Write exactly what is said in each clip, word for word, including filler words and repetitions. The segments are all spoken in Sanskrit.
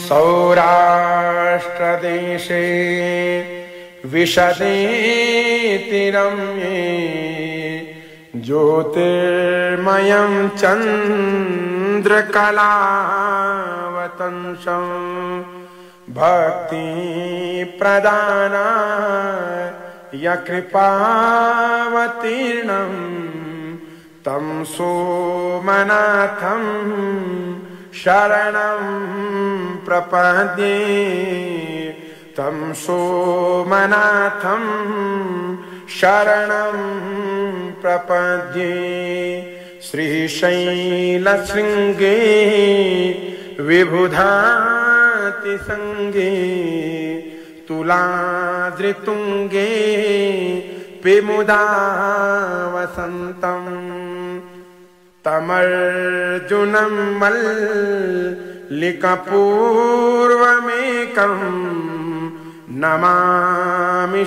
सौराष्ट्रदेशे विशदेति रम्ये ज्योतिर्मयं चन्द्रकलावतंसं भक्ति प्रदानाय कृपावतीर्णं तं सोमनाथं शरणं प्रपद्ये तं सोमनाथं शरणं प्रपद्ये। श्रीशैलशृङ्गे विबुधातिसङ्गे तुलाद्रितुङ्गे पिमुदा वसन्तं तमर्जुनं मल्लिकपूर्वमेकं नमामि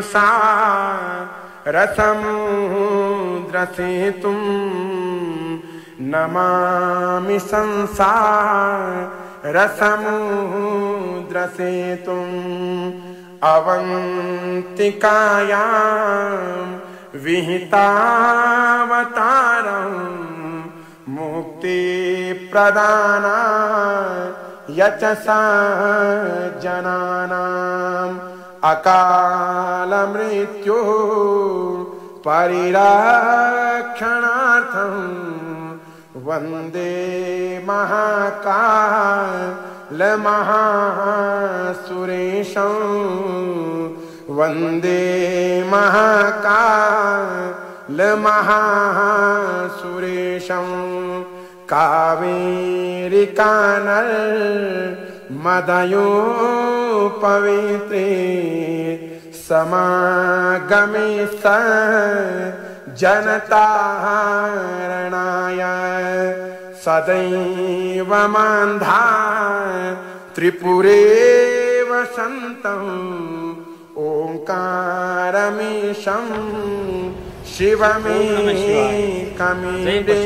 संसारसमुद्रसेतुं नमामि संसारसमुद्रसेतुम् अवन्तिकायां विहितावतारं मुक्तिप्रदानाय च सज्जनानाम् अकालमृत्युः परिरक्षणार्थं वन्दे महाकालमहासुरेशं वन्दे महाकालमहासुरेशं कावेरिकानर्मदयोपवित्रे समागमे सज्जनतारणाय सदैव मान्धाय त्रिपुरे वसन्तम् ओंकारमीशं शिवमेकमीडे।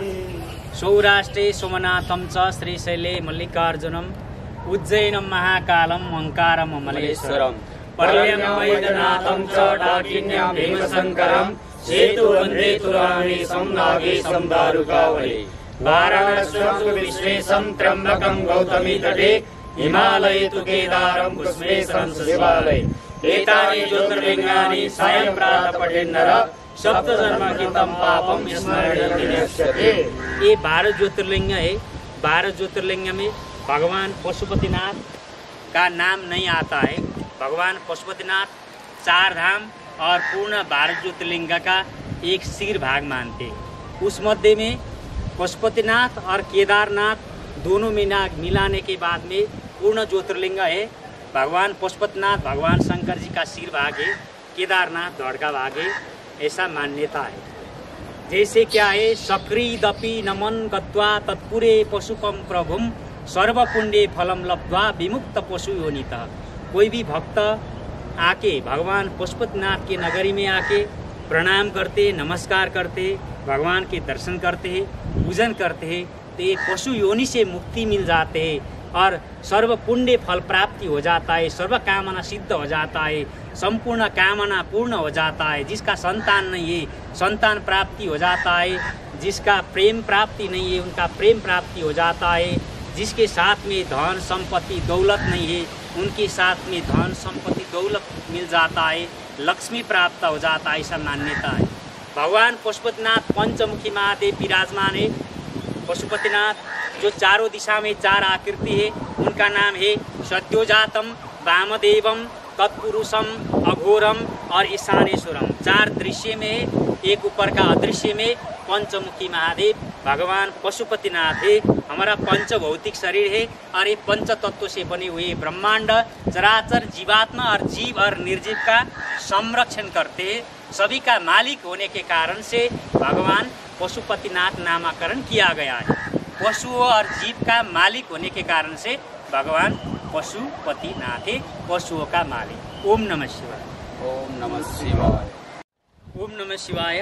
सौराष्ट्रे सोमनाथं च श्रीशैले मल्लिकार्जुनम् उज्जैनं महाकालं ओंकारं ममलेश्वरम् पर्यं वैद्यनाथं च डाकिन्यां भीमशङ्करं सेतु वन्दे तुराणीशं नागेशं दारुकावली वाराणस्यं विश्वेशं त्र्यम्बकं गौतमी तटे हिमालये तु केदारं पुष्पेशं शिवालये एतानि ज्योतिर्लिङ्गानि सायं प्रातः पठेन्नर सप्तजन्मकृतं पापं स्मरणीय विनश्यते। ये बारह ज्योतिर्लिंग है। बारह ज्योतिर्लिंग में भगवान पशुपतिनाथ का नाम नहीं आता है। भगवान पशुपतिनाथ चार धाम और पूर्ण बारह ज्योतिर्लिंग का एक सिर भाग मानते हैं। उस मध्य में पशुपतिनाथ और केदारनाथ दोनों मिला मिलाने के बाद में पूर्ण ज्योतिर्लिंग है। भगवान पशुपतिनाथ भगवान शंकर जी का सिर भाग है, केदारनाथ धड़ का भाग है, ऐसा मान्यता है। जैसे क्या है, सक्रीदपि नमन गत्वा तत्पुरे पशुपम प्रभुम सर्वपुण्य फलम लब्ध्वा विमुक्त पशु योनितः। कोई भी भक्त आके भगवान पशुपतिनाथ के नगरी में आके प्रणाम करते, नमस्कार करते, भगवान के दर्शन करते हैं, पूजन करते हैं, तो ये पशु योनि से मुक्ति मिल जाते हैं और सर्व पुण्य फल प्राप्ति हो जाता है, सर्व कामना सिद्ध हो जाता है, संपूर्ण कामना पूर्ण हो जाता है। जिसका संतान नहीं है संतान प्राप्ति हो जाता है, जिसका प्रेम प्राप्ति नहीं है उनका प्रेम प्राप्ति हो जाता है, जिसके साथ में धन संपत्ति दौलत नहीं है उनके साथ में धन संपत्ति दौलत मिल जाता है, लक्ष्मी प्राप्त हो जाता है, ऐसा मान्यता है। भगवान पशुपतिनाथ पंचमुखी महादेव विराजमान है। पशुपतिनाथ जो चारों दिशा में चार आकृति है, उनका नाम है सद्योजातम, वामदेवम, तत्पुरुषम, अघोरम और ईशानेश्वरम। चार दृश्य में, एक ऊपर का अदृश्य में पंचमुखी महादेव भगवान पशुपतिनाथ है। हमारा पंच भौतिक शरीर है और ये पंच तत्व से बने हुए ब्रह्मांड चराचर जीवात्मा और जीव और निर्जीव का संरक्षण करते हैं। सभी का मालिक होने के कारण से भगवान पशुपतिनाथ नामकरण किया गया है। पशुओं और जीव का मालिक होने के कारण से भगवान पशुपतिनाथ है, पशुओं का मालिक। ओम नमः शिवाय। ओम नमः शिवाय। ओम नमः शिवाय।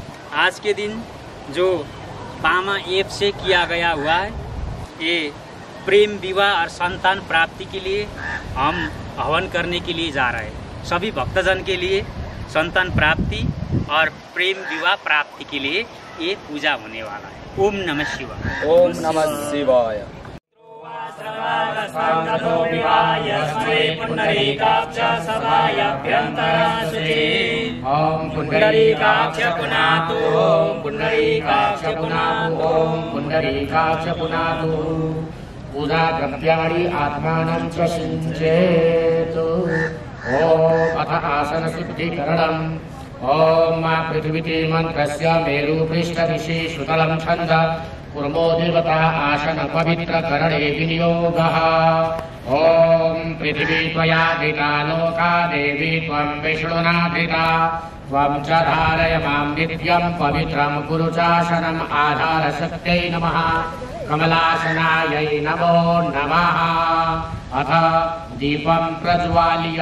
आज के दिन जो पामा ऐप से किया गया हुआ है, ये प्रेम विवाह और संतान प्राप्ति के लिए हम हवन करने के लिए जा रहे हैं। सभी भक्तजन के लिए संतान प्राप्ति और प्रेम विवाह प्राप्ति के लिए ये पूजा होने वाला है। ओम नमः शिवाय। ओम नमः शिवाय। ओम पुंडरीकाक्ष पुनातु ओम पुंडरीकाक्ष पुनातु ओम पुंडरीकाक्ष पुनातु। पूजा द्रव्याणि आत्मानं च सिञ्चेतु। ओम अथ आसन शुद्धिकरणम्। ओम मा पृथ्वीति मन्त्रस्य मेरुपृष्ठ ऋषि सुतलं छन्द कुर्मो देवता आसन पवित्र करणे विनियोगः। ओम पृथिवी त्वया धृता लोका देवी त्वं विष्णुना धृता त्वं च धारय मां नित्यं पवित्रं कुरु चासनम् आधारशक्त्यै नमः कमलासनायै नमो नमः। अथ दीपं प्रज्वाल्य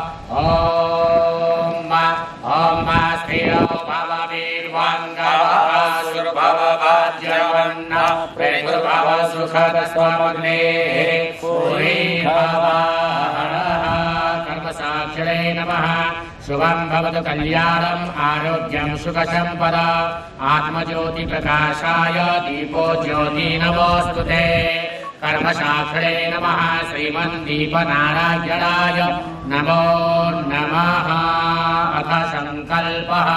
ओम ओम स्थिरो भव वीर्वाङ्गवासुर्भव वाज्यवन्न प्रेतुर्भव सुखदस्त्वमग्नेः पूरी भव। कर्मसाक्षिणे नमः। शुभं भवतु कल्याणम् आरोग्यं सुखसम्पदा आत्मज्योतिप्रकाशाय दीपो ज्योति नमोऽस्तुते। कर्मशास्त्रे नमः। श्रीमन्दीपनारायणाय नमो नमः। अथ संकल्पः।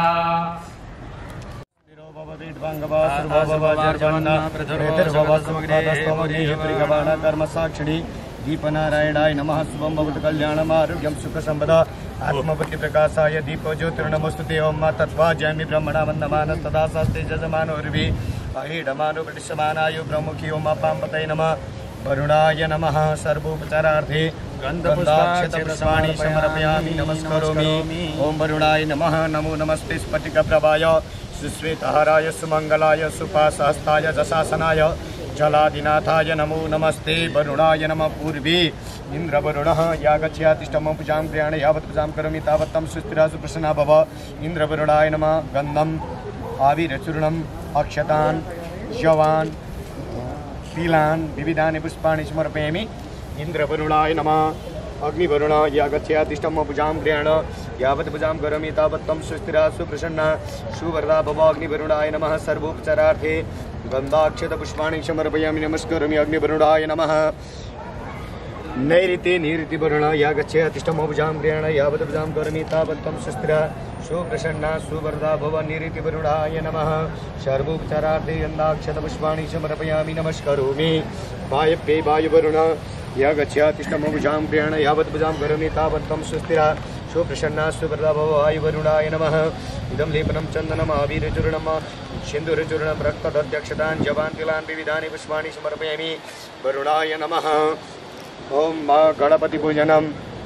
कर्मसाक्षिणी दीपनारायणाय नमः। शुभं भवतु कल्याणम् आरोग्यं सुखसम्पदा आत्मबुद्धि प्रकाशाय दीपो ज्योतिर्नमोस्तुते। ओम मा तत्त्वाज्यामि ब्रह्मणा वन्दमानस्तदा शास्त्रे जजमानोर्भि अहीडमानो प्रतिष्ठमानायो ब्रह्मुखी ओम पाम्पतये नमः। वरुणाय नमः। सर्वोपचारार्थे गन्धपुष्पाणि समर्पयामि नमस्करोमि। ओम वरुणाय नमः। नमो नमस्ते स्फटिकप्रभाय सुश्वेतहाराय सुमङ्गलाय सुपासहस्ताय जशासनाय जलादिनाथाय नमो नमस्ते। वरुणाय नमः। पूर्वे इंद्रवरुणः यागच्छयातिष्ठमं पूजां क्रियाणे यावत् पूजां करोमि तावत् तं सुस्थिरा सुप्रसन्ना भव। इंद्रवरुणाय नमः। गन्धम् आविरचूर्णम् अक्षतान् जवान् तिलान् विविधानि पुष्पाणि समर्पयामि। इंद्रवरुणाय नमः। अग्निवरुण यागच्छयातिष्ठमं पूजां क्रियाणे यावत् पूजां करोमि तावत् तं सुस्थिरा सुप्रसन्ना सुवरदा भव। अग्निवरुणाय नमः। सर्वोपचारार्थे गन्धाक्षतपुष्पाणि समर्पयामि नमस्करोमि अग्निवरुणाय नमः। नैऋते निऋतिवरुण यागच्छयातिष्ठमं पूजां क्रियाणे यावत् पूजां करोमि तावत् तं सुस्थिरा सुप्रसन्ना सुवरदा भव। निऋतिवरुणाय नमः। सर्वोपचारार्थे गन्धाक्षतपुष्पाणि समर्पयामि नमस्करोमि। वायव्ये वायुवरुण यागच्छयातिष्ठमं पूजां क्रियाणे यावत् पूजां करोमि तावत् तं सुस्थिरा सुप्रसन्ना सुवरदा भव। वायुवरुणाय नमः। इदं लेपनं चन्दनम् आविरचूर्णम् सिन्दूरचूर्णं रक्तदध्यक्षतान् जवान् तिलान् विविधानि पुष्पाणि समर्पयामि। वरुणाय नमः। ओम मा गणपति पूजनम्।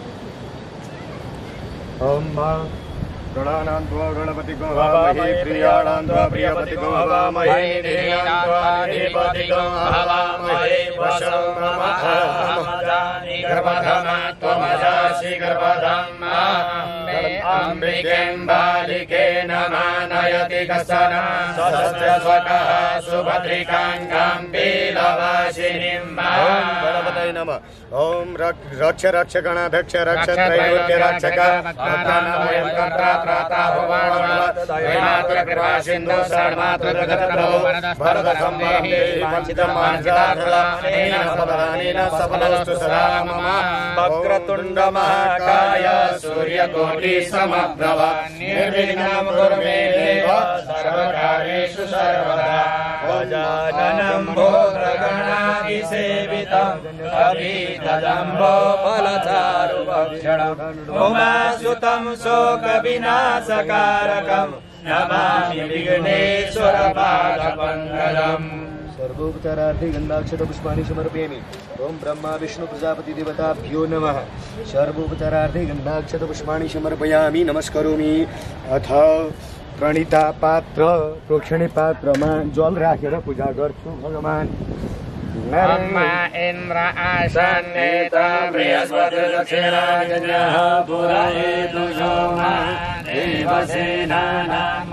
ओम मा गणानां त्वा गणपति को हवामहे प्रियाणां त्वा प्रियपति को हवामहे देवानां त्वा देवपति को हवामहे वशं नमः गर्भधमा त्वमजासि गर्भधमा अम्बिकें बालिके नमानयति कसन सहस्रस्वकः सुभद्रिकाङ्गां बिलवासिनीं ओम गणपतये नमः। ओम रक्ष रक्ष गणाध्यक्ष रक्ष त्रैलोक्य रक्षक भक्तानां त्राता भवान् दैमातुर कृपा सिन्धु शरणमातुर जगत्प्रभो भरत सम्मेहि वाञ्छितं वाञ्छितार्थेन सफलानेन सफलस्तु सदा मम। वक्रतुण्ड महाकाय सूर्यकोटि समप्रभ निर्विघ्नं कुरु मे देव सर्वकार्येषु सर्वदा। गजाननं भूतगणाधिसेवितं अभीतजम्बो फलचारुभक्षणम् उमासुतं शोकविनाशकारकं नमामि विघ्नेश्वरपादपङ्कजम्। सर्वोपचारार्थे गन्धाक्षतपुष्पाणि समर्पयामि। ओम ब्रह्मा विष्णु प्रजापति देवताभ्यो नमः। सर्वोपचारार्थे गन्धाक्षतपुष्पाणि समर्पयामि नमस्करोमि। अथ प्रणिता पात्र प्रोक्षणी पात्रमा जल राखेर पूजा गर्छु भगवान्। ब्रह्मा इन्द्र आसन्नेत बृहस्पति दक्षिणायनः पुरयेतु सोमा देवसेनानाम्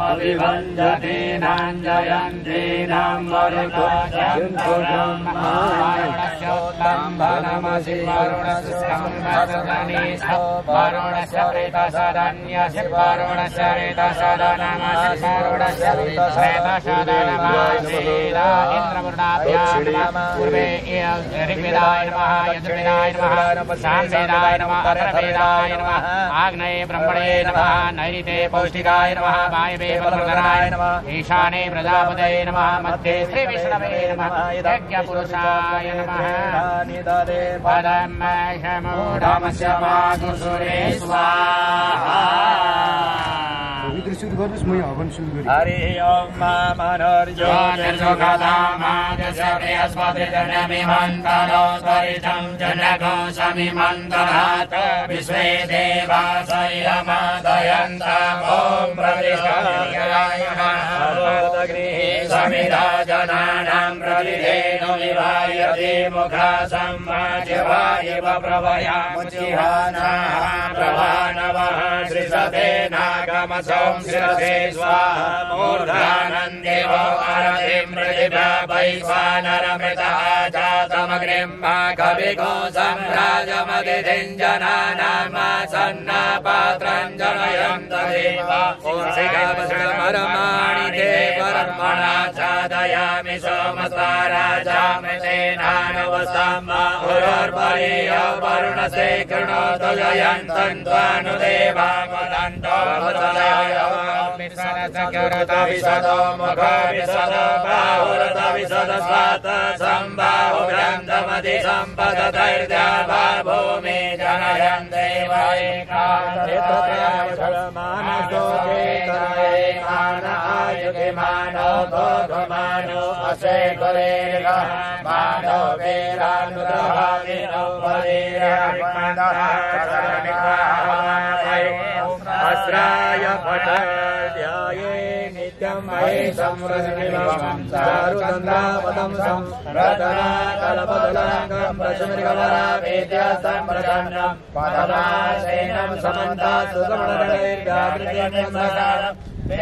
अभिवन्दतीनां जयन्तीनां वरदो ब्रह्मा नमसि वरुणस्य संवत्सरनीश वरुणस्य प्रेतसदन्यस्य वरुणस्य प्रेतसदनमसि वरुणस्य प्रेतसदनमसि इन्द्रवरुणाभ्यां पूर्वे ऋग्वेदाय नमः यजुर्वेदाय नमः सामवेदाय नमः अथर्ववेदाय नमः आग्नेये ब्रह्मणे नमः नैऋते पौष्टिकाय नमः वायवे बलप्रधनाय नमः ईशाने प्रजापतये नमः मध्ये श्रीविष्णवे नमः यज्ञपुरुषाय नमः पदं शमूढमस्य मातुसुरे स्वाहा हरि ओम मनोर्ज्योतिर्सुखदामाजस्पतिर्जनमिमन्तरो स्वरितं जनगो समिमन्तरात् विश्वे देवासयमदयन्त ॐ प्रतिष्ठाय समिधाजनानां प्रतिधेनुमिवायते मुखा सम्माजिवायव प्रभयामुचिहानाः प्रभानवः श्रीसते नागमसं शिरसे स्वाहा मूर्धानन्देव अरतिं प्रतिभा वैश्वानरमृतः जातमग्निं कविगो सम्राजमतिथिं जनानामासन्नपात्रं जनयन्त देव ऊर्षिकमरमाणि ते परमणा साधयामि सोमस्ताराजामतेनानवसम् उरोर्वरीय वरुणसे कृणोतु जयन्तन्त्वानुदेवामदन्तो विसदो मुख विसद बाहुरत विसद स्वात सम्बाहुग्रन्थमति सम्पदधैर्या वा भूमि जनयन्ते वैकान्तिमानसो चेतनयेमान आयुगिमानो भोगमानो असे कुलेर्ग मानो वीरानुदहादिनो अस्राय भटाध्याये नित्यं मयि संवृष्टिमं चारुचन्द्रापदं सं रतना कलपदलाङ्गं पशुमृगवरा वेद्या सम्प्रसन्नं पदमासेनं समन्तात् सुगमनगणैर्गाकृतिं सकारम्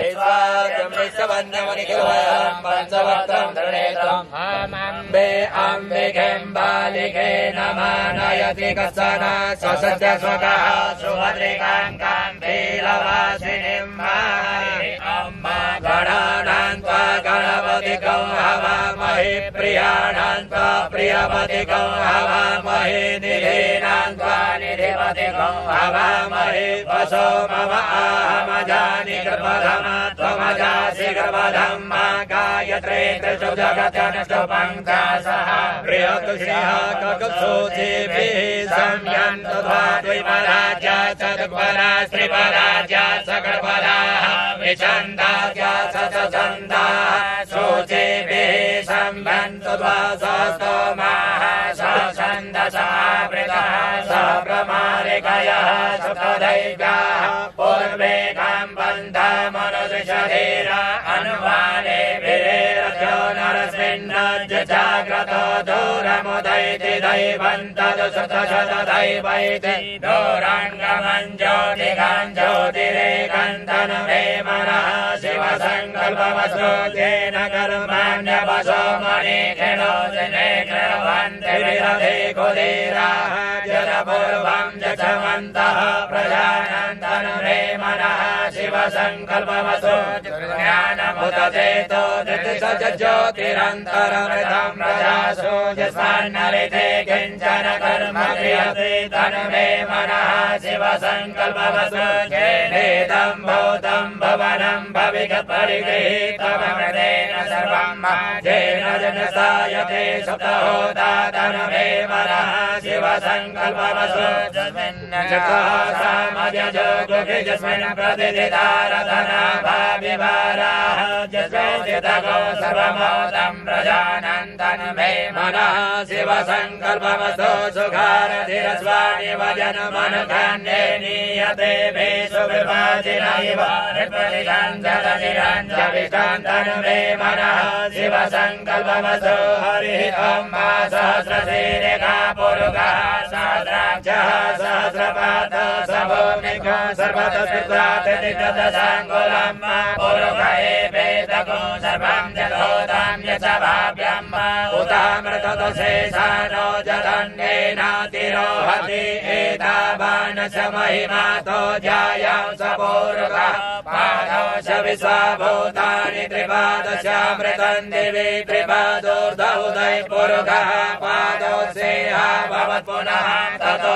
विश्वाद्यमृषवन्यमनिखिलवयं पञ्चवक्त्रं धृणेत्रम् अम्बे अम्बिकें बालिके नमानयति कश्चन स्वसत्य स्वकः सुभद्रिकाङ्कां वीरवासिनीं माहि अम्मा गणानां त्वा गणपतिकं हवामहे प्रियाणां त्वा प्रियपतिकं हवामहे निधीनां त्वा निधिपतिकं हवामहे वसो मम आहमजानि कृपधम् त्वमजासि गर्भधम् मा गायत्रे त्रिषु जगत्यनष्टु पङ्कासः प्रियतुषिः ककुत्सूचिभिः संयन्तु द्वाद्विपराज्या चतुर्परा स्त्रिपराज्या सकर्पदाः विचन्दाज्या सचन्दाः सूचिभिः संयन्तु द्वासस्तोमाः सछन्दसावृतः सप्रमारिकयः सुखदैव्याः पूर्वे मनुष्यधीरा अनुमाने वीरथ्यो नरस्मिन्नज्ज जाग्रतो दूरमुदैति दैवन्तदुसुतशतदैवैति दूराङ्गमं ज्योतिकां ज्योतिरेकन्तन मे मनः शिवसङ्कल्पमस्तु तेन कर्माण्यवसो मणिखिलो जने कृण्वन्ति विरधे कुलीराः जनपूर्वं जक्षमन्तः प्रजानन्दन मे मनः शिवसङ्कल्पमस्तु ज्ञानमुदचेतो ज्योतिरन्तरमृतं प्रजासु यस्मान्नरिते किञ्चन कर्म क्रियते तन्मे मनः शिवसङ्कल्पमस्तु येनेदं भूतं भवनं भविगत्परिगृहीतमृतेन सर्वं येन जनसायते सुप्तहोता तन्मे मनः शिवसङ्कल्पमस्तु यस्मिन् प्रतिदिदारधना भाविवाराः जस्मिंश्चितगो सर्वमोदं प्रजानन्दन मे मनः शिवसङ्कल्पमस्तु सुखारधिरस्वाणि वजनमनुकन्ये नीयते भेषु विभाजिन इव ऋत्वनिरञ्जलनिरञ्जविकान्तन मे मनः शिवसङ्कल्पमस्तु हरिः ॐ मा सहस्रशीरिका पुरुषः सहस्राक्षः सहस्रपादः सभो को सर्वतस्कृतातिदशाङ्गुलम् पुरुषये वेदको सर्वं जलोदां यच भाव्यम् उतामृतदशेषानो जदन्येनातिरोहति एतावानस महिमातो ध्यायां स पूरुषः पादश विश्वभूतानि त्रिपादशामृतं दिवि त्रिपादोर्धौदय पुरुषः पादोऽसेहा भवत् पुनः ततो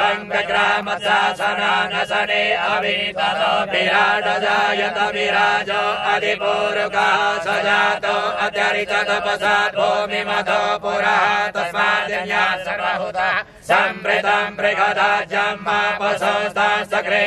विकङ्कग्रामशासनानशने अभि ततो विराट जायत विराजो अधिपूरुषः स जातो अत्यरिततपसात् भूमिमथो पुरः तस्माद्यन्या सर्वभूतः सम्प्रीतं बृहदाज्यम् आपसोस्ता सकृ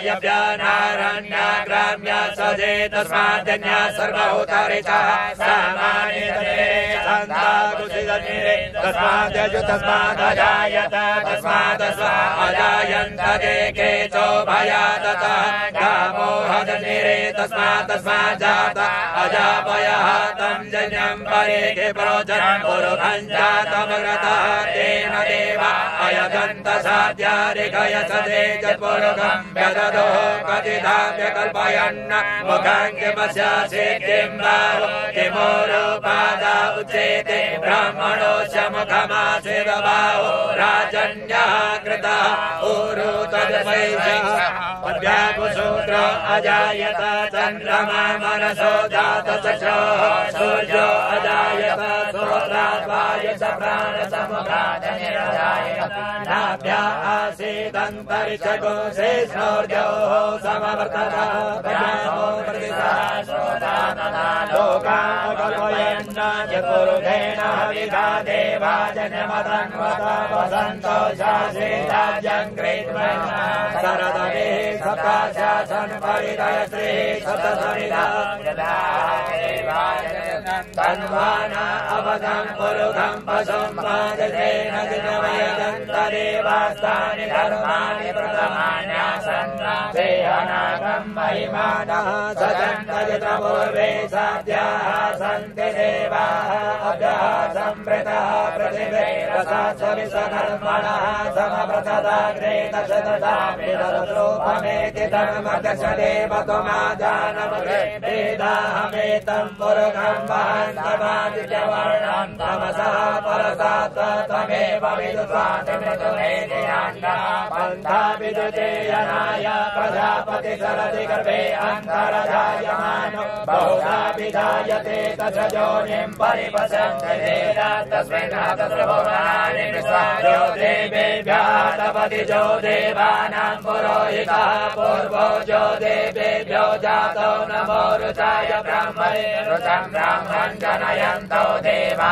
बाह्यव्यानारण्याग्राम्य सजे तस्माद्यन्या सर्वभूतरितः सामान्यते सन्ताकुसिदनिरे तस्माद्यजु तस्मादजायत तस्मादस्वा अजायन्त देके चोभयादतः गामोहदनिरे तस्मात् तस्माज्जात अजापयः तं जन्यं परेके प्रोचनं पुरुषं जातमग्रतः तेन देवा अयजन्त साध्यारिकयसदे चत्पुरुषं व्यददो कथिताभ्य कल्पयन्न मुखं किमस्यासि किं बाहो किमोरुपादा उच्यते ब्राह्मणोऽस्य मुखमासीद बाहो राजन्यः कृतः ऊरु तद्वैषः पद्यापुसूत्र अजायत चन्द्रमा मनसो जातचक्षुः सूर्यो अजायत श्रोत्राद्वायुष प्राणसमुखादनिरजायत नाभ्या आसीदन्तरिक्षगो शेषोर्जोः समवर्ततः प्रजापो प्रतिसहस्रोता तथा लोकाकल्पयन्न यत्पुरुषेण हविषा देवा जन्मतन्वत वसन्तो शासे राज्यं कृत्वा शरदवे सप्ताशासन् परिदय श्री सप्तसमिधा तन्वाना अवधं पुरुषं पशुं पादतेन दिनमयदन्तदेवास्तानि धर्माणि प्रथमान्यासन् देहनागं महिमानः सजन्तयतपूर्वे साध्याः सन्ति देवाः अभ्यः संवृतः पृथिवे रसात्सविसकर्मणः समव्रतदाग्रे दशदशामिदरूपमेति धर्मदशदेव त्वमाजानमग्रे वेदाहमेतं पुरुषं महान्तमादित्यवर्णं तमसः परसात् त्वमेव विदुस्वातिमृतुमेधियान्ना पन्था विदुते यनाय प्रजापति सरति गर्भे अन्तरजायमानो बहुधा विजायते तसजोनिं परिपश्यन्ति देवा तस्मिन् तत्र भुवनानि विश्वायो देवेभ्यः तपतिजो देवानां पुरोहितः पूर्वो जो देवेभ्यो जातो नमो रुचाय ब्राह्मणे रुचं ब्राह्मणं जनयन्तो देवा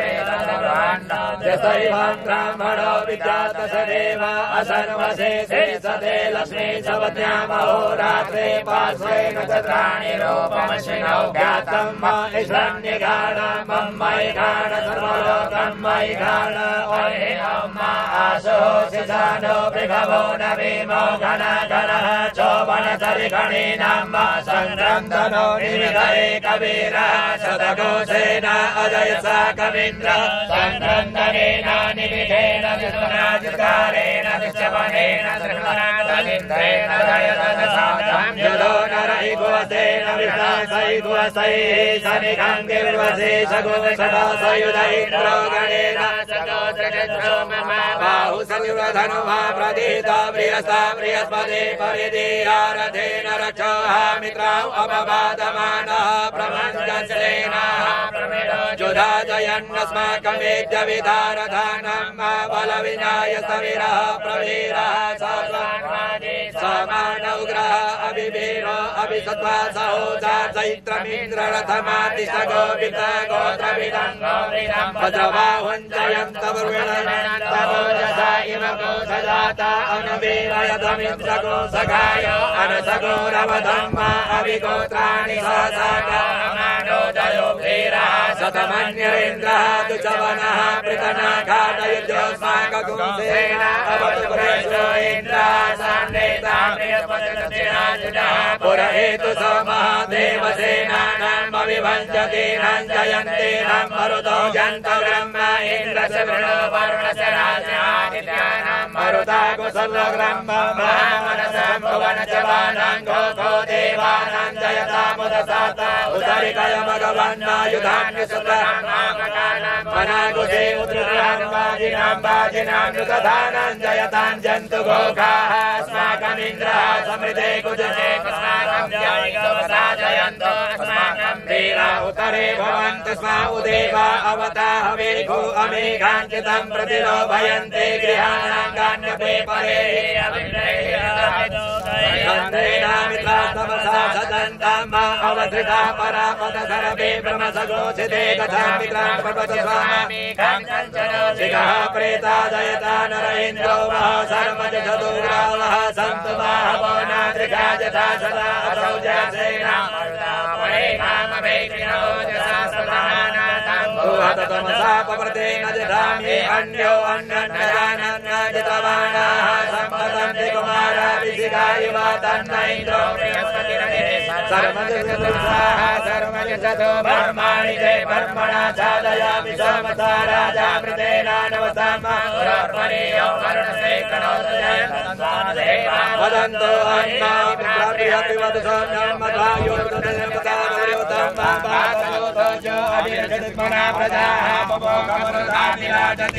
यस्यैवं ब्राह्मणो विजात स देव असन्वशेषे सदे लक्ष्मी सवत्यामहोरात्रे पार्श्वे नक्षत्राणि रूपमश्विनौ ज्ञातं ईश्वन्यगाण मय्यगाण सर्वलोकं मय्यगाण आशोषिजानो भृगवो नवीमो घन घनः चौवनसरिगणीनां सङ्ग्रन्थनो निमिधये कवीरः शतघोषेण अजयसा कवीन्द्रः सङ्ग्रन्थनेन निमिधेन विश्वनाथकारेण विश्ववनेन श्रीमनाथलिन्द्रेण जयदशसाधं यदो नर इगुवसेन विश्वासैगुवसैः शनिगङ्गिर्वसे सगुवषडासयुधैन्द्रो गणेन सगोत्रचन्द्रो मम बाहु सविवधनुवा प्रदीता प्रियसा प्रियस्पदे परिदेयारथेन रक्षोः मित्रौ अपवादमानः प्रमञ्जश्रेणाः जुधाजयन्नस्माकमेद्य विधारधानम् बलविनाय सविरः प्रवीरः समानौग्रः अभिवीरो अभिसत्त्वा सहोजा चैत्रमिन्द्ररथमातिशगो वितगोत्रविदङ्गो भद्रबाहुञ्जयन्तवर्विणन्तमोजसा इव कोशजाता अनुवीरयतमिन्द्रगो सखायो अनसगोरवधम्म अभिगोत्राणि सहसागामानोदयो वीरः शतमन्यरेन्द्रः दुचवनः पृतनाघाटयुज्योत्स्माकगुंसेन अवतु पुरेशो इन्द्रः सान्नेता बृहस्पतिर्दिनाजुनः पुरहेतु सोमः देवसेनानाम् अभिभञ्जतीनां जयन्तीनां मरुतो जन्त ब्रह्म इन्द्रस्य वृणो वरुणस्य राजादित्यानां मरुता कुशलग्रं महामनसं भुवन जवानां घोघो देवानां जयतामुदसात उदरिकय भगवन्नायुधान्यसुतां मनागुधे उद्रुतां वाजिनां वाजिनां नुतधानां जयतां जन्तु घोघाः अस्माकमिन्द्रः समृद्धे कुजते अस्माकं जयन्तु अस्माकं वीरा उतरे भवन्तु स्मा उदेवा अवता हवेघो अमेघाञ्चितं प्रतिलोभयन्ते गृहाणाङ्गान्यपे परे मित्रास्तमसा सदन्तां मा अवधृता परापद सर्वे ब्रह्मसगोचिते कथां मित्रां पर्वत स्वामेघां शिखः प्रेता दयता नरेन्द्रो वः सर्वजधदुर्गावः सन्तु माहवो नाद्रिका यथा सदा असौ जयसेना तमसा पवर्तेन जधामि अन्यो अन्यन्नजानन्नजितवानाः सम्पदन्ति कुमाराभिषिकायिव तन्नैन्द्रो सर्वजगदुर्गाः सर्वजगतो ब्रह्माणि ते ब्रह्मणा साधयामि समता राजा मृतेनानवसामो वदन्तो अन्नाभिवदसोऽन्यं मधायोर्गदयपदावयोतं मापासयोतो अभिरजत्मना प्रजाः पवोकमरुधानि राजति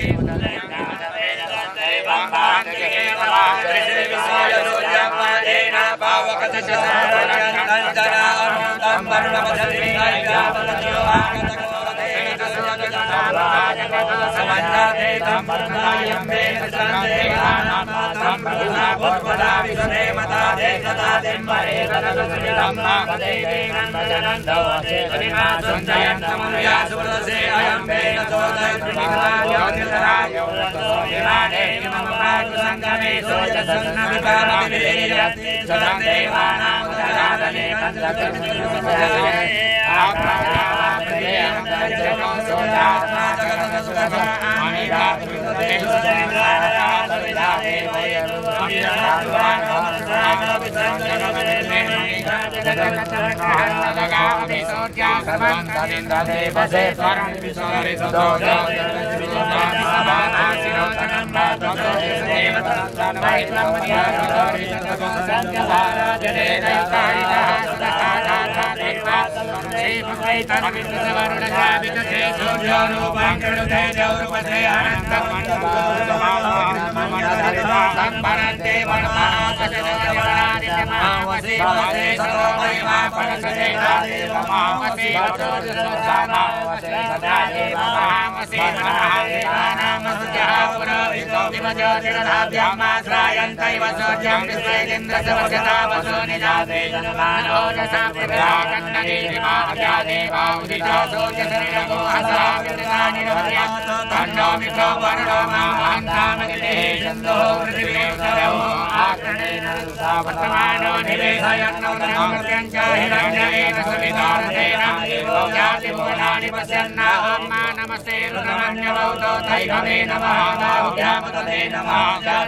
नमस्ते रुद्रमण्यवौतो तैभवे नमः दाहुभ्यामतते नमः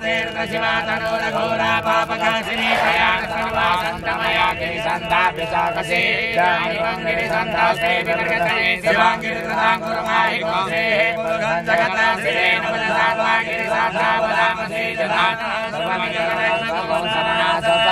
जातेर्दशिवातनोरघोरा पापकाशिनी प्रयाण सर्वासन्तमया गिरिसन्ताभ्यसाकसे गिरिसन्तास्ते विवर्गते शिवाङ्गिरिकृताङ्कुरमाहिकोसे जगता श्री नमस्तात्मा गिरिसाधावदामसे जगात् सर्वमिजगतो समासता